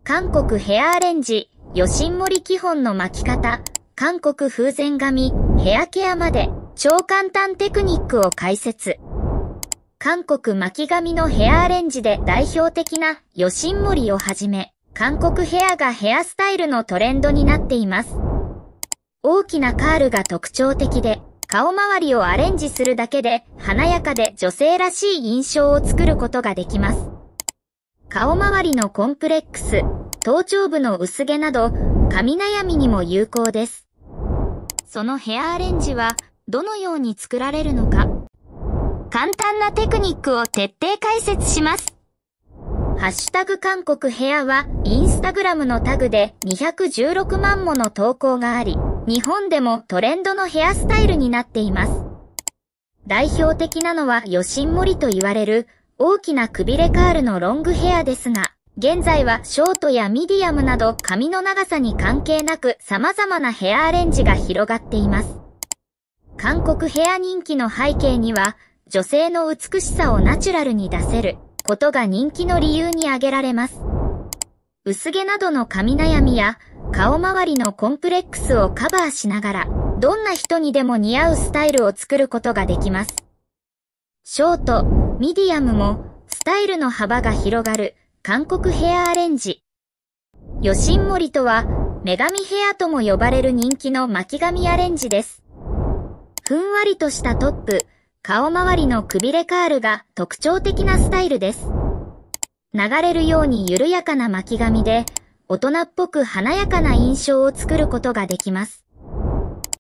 韓国ヘアアレンジ、ヨシンモリ基本の巻き方、韓国風前髪、ヘアケアまで、超簡単テクニックを解説。韓国巻き髪のヘアアレンジで代表的なヨシンモリをはじめ、韓国ヘアがヘアスタイルのトレンドになっています。大きなカールが特徴的で、顔周りをアレンジするだけで華やかで女性らしい印象を作ることができます。顔周りのコンプレックス、頭頂部の薄毛など、髪悩みにも有効です。そのヘアアレンジはどのように作られるのか、簡単なテクニックを徹底解説します。ハッシュタグ韓国ヘアはインスタグラムのタグで216万もの投稿があり、日本でもトレンドのヘアスタイルになっています。代表的なのはヨシンモリと言われる大きなくびれカールのロングヘアですが、現在はショートやミディアムなど髪の長さに関係なく様々なヘアアレンジが広がっています。韓国ヘア人気の背景には、女性の美しさをナチュラルに出せることが人気の理由に挙げられます。薄毛などの髪悩みや顔周りのコンプレックスをカバーしながら、どんな人にでも似合うスタイルを作ることができます。ショート、ミディアムもスタイルの幅が広がる韓国ヘアアレンジ。ヨシンモリとは、女神ヘアとも呼ばれる人気の巻き髪アレンジです。ふんわりとしたトップ、顔周りのくびれカールが特徴的なスタイルです。流れるように緩やかな巻き髪で、大人っぽく華やかな印象を作ることができます。